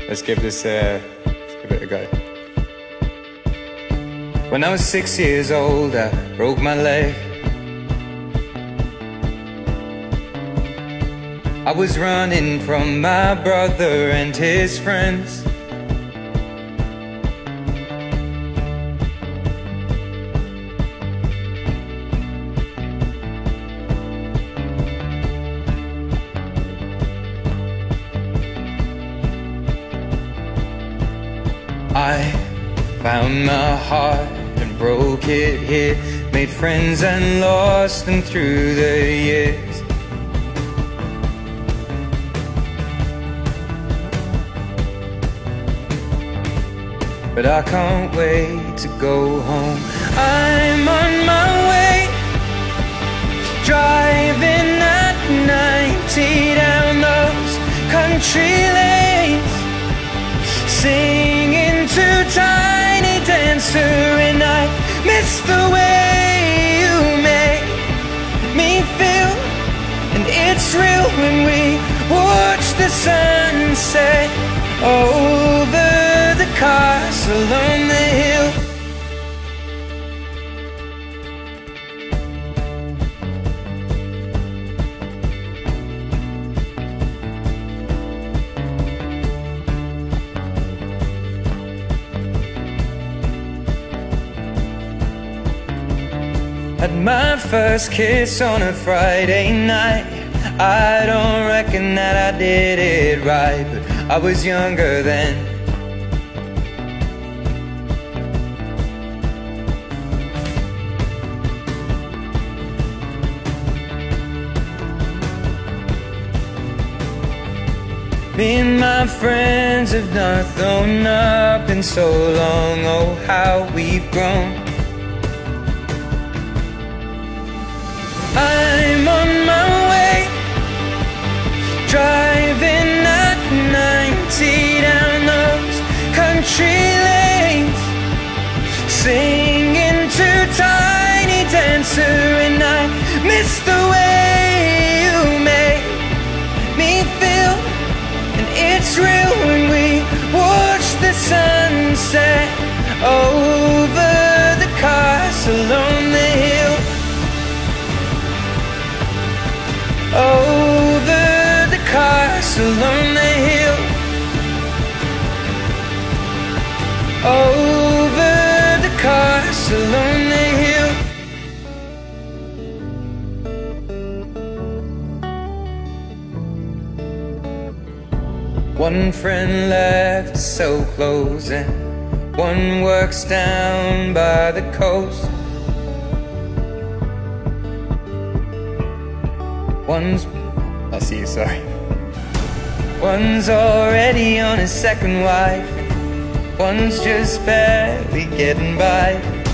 Let's give it a go. When I was 6 years old, I broke my leg. I was running from my brother and his friends. I found my heart and broke it here, made friends and lost them through the years. But I can't wait to go home. I'm on my way, driving at 90 down those country lanes, singing to Tiny Dancer, and I miss the way you make me feel. And it's real when we watch the sunset over the castle on the hill. Had my first kiss on a Friday night. I don't reckon that I did it right, but I was younger then. Me and my friends have not thrown up in so long. Oh, how we've grown. I'm on my way, driving at 90 down those country lanes, singing to Tiny Dancer, and I miss the way you make me feel. And it's real when we watch the sunset over the castle on the hill. Over the castle on the hill. Over the castle on the hill. One friend left to sell clothes, and one works down by the coast. I'll see you, sorry. One's already on his second wife, one's just barely getting by.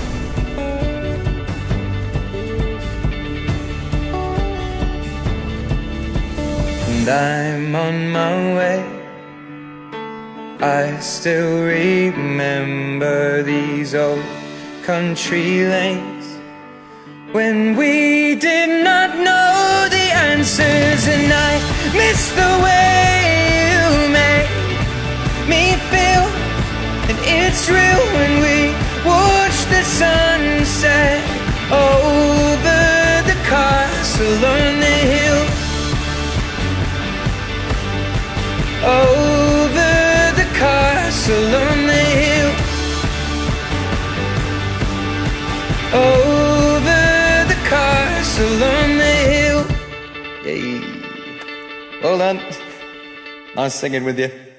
And I'm on my way. I still remember these old country lanes when we did not know the answers, and I miss the way you make me feel. And it's real when we watch the sunset over the castle on the hill. Over the castle on the hill. Over the castle on the hill. Yay. Well done. Nice singing with you.